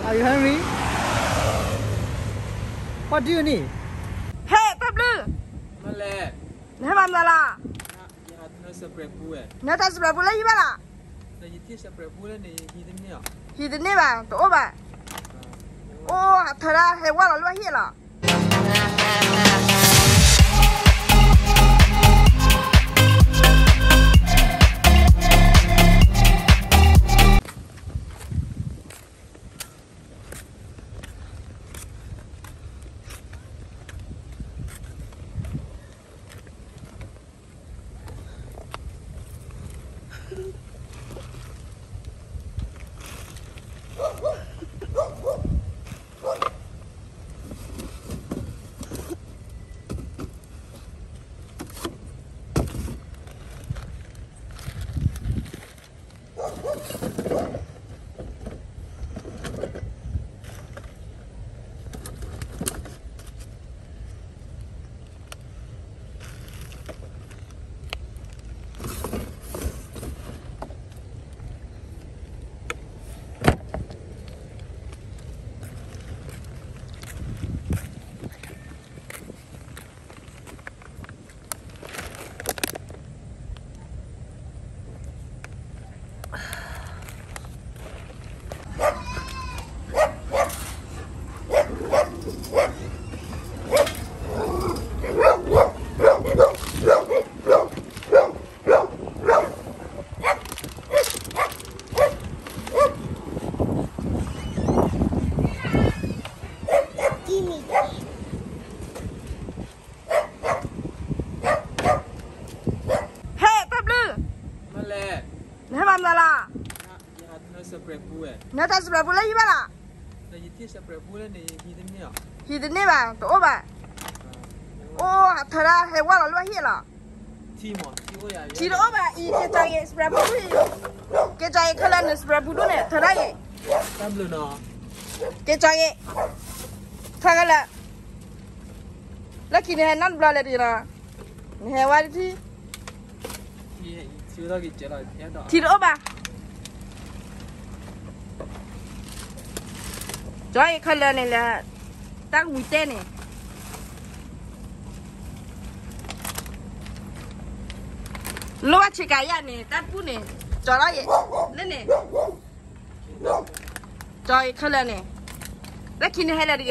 Are you hungry? What do you need? Hey, Pablo! Malé. Nè mam la. Nó sẽ bẹp bùa. Nè ta sẽ bù lấy ba. Là gì thế sẽ bẹp bùa này gì thế nhỉ? Hi de ne ba, to ba. Ô, thật ra hay quá là luôn hi là. Nè mam la. Nó sẽ bẹp bùa. Nè ta sẽ bù lấy ba. Là gì thế sẽ bẹp bùa này gì thế nhỉ? Hi de ne ba, to ba. Ô, thật ra hay quá là luôn hi là. Thi mà, thi ôi à. Chi đó ba, i cái trái spray bù đi. Cái trái khalan ne spray bù này, thật ra vậy. Tam lừa nó. Cái trái thật ra là. Là khi này năn bla lại đi na. Nè wa đi thi. Thì chưa ra cái chết rồi, thế đó. Chi đó ba. Trái khalan này là tác mùi tên này. Lúc chị cái này ta bún này cho nó vậy lên này cho khơi lên này lấy khi này hay là đi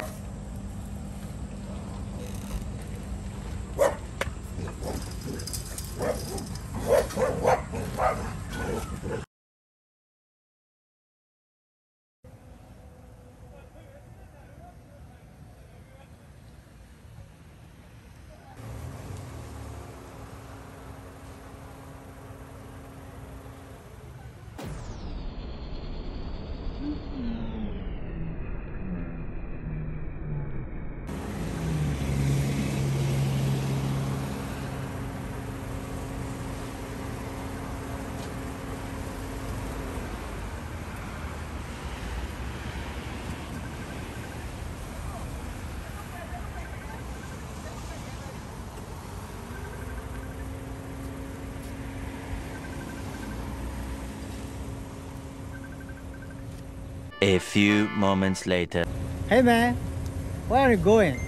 A few moments later. Hey man, where are you going?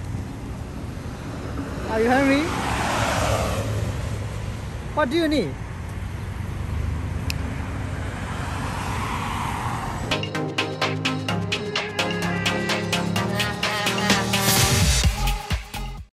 Are you hungry? What do you need?